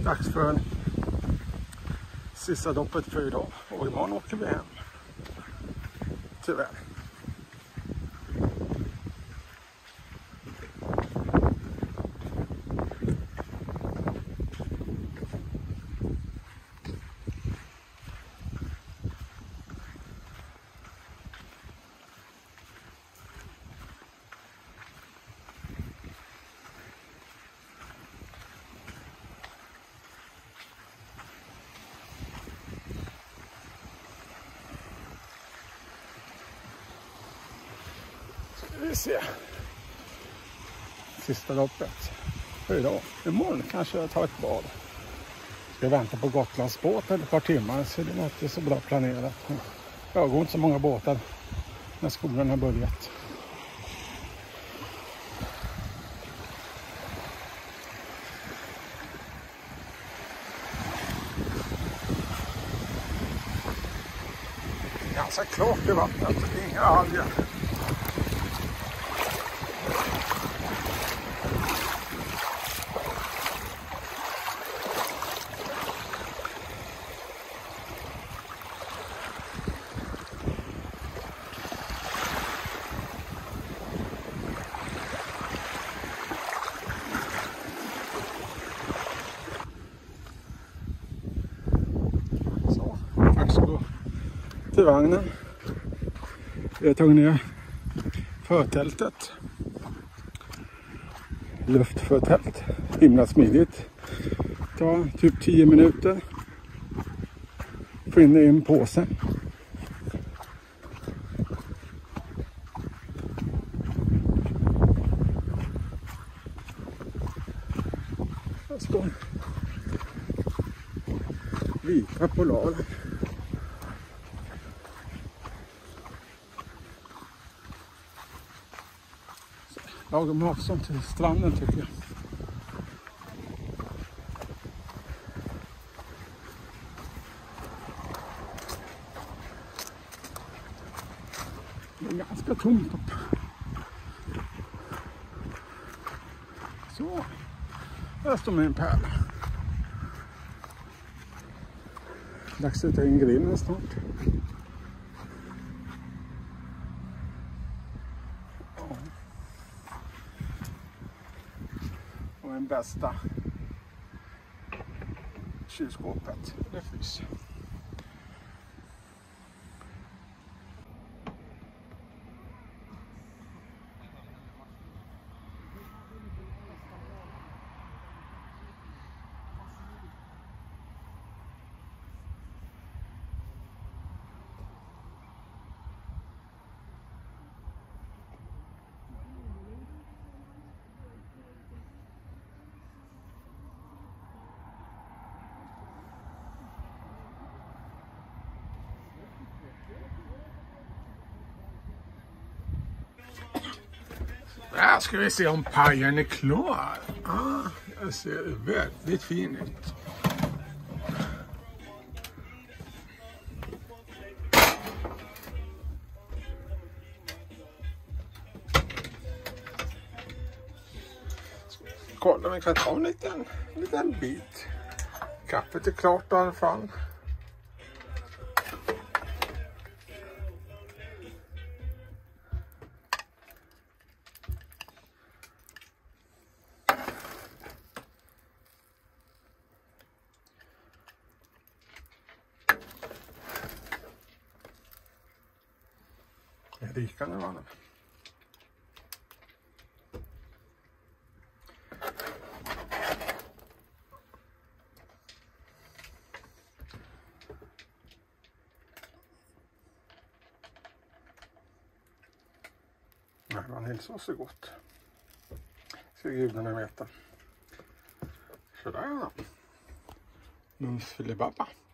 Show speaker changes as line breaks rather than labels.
Dags för sista doppet för idag. Och imorgon åker vi hem. Tyvärr. Vi ser sista loppet för idag. Imorgon kanske jag tar ett bad. Ska vänta på Gotlandsbåten ett par timmar, så det är inte så bra planerat. Jag går inte så många båtar när skolan har börjat. Ganska klart i vattnet, inga alger. Till vagnen. Jag tog ner förtältet. Luftförtält. Himla smidigt. Ta typ 10 minuter. Få in det i en påse. Här står vita polaren. Lagom avstånd till stranden tycker jag. Det är ganska tomt upp. Så, där står min pärla. Dags att ta in grillen snart. Och den bästa kylskåpet, det finns. Här ska vi se om pajen är klar. Jag ser väldigt fin ut. Kolla, vi kan ta en liten bit. Kaffet är klart i alla fall. Rikande varm. Vaniljsås är gott. Ska gudarna veta. Sådär då. Mums filibabba.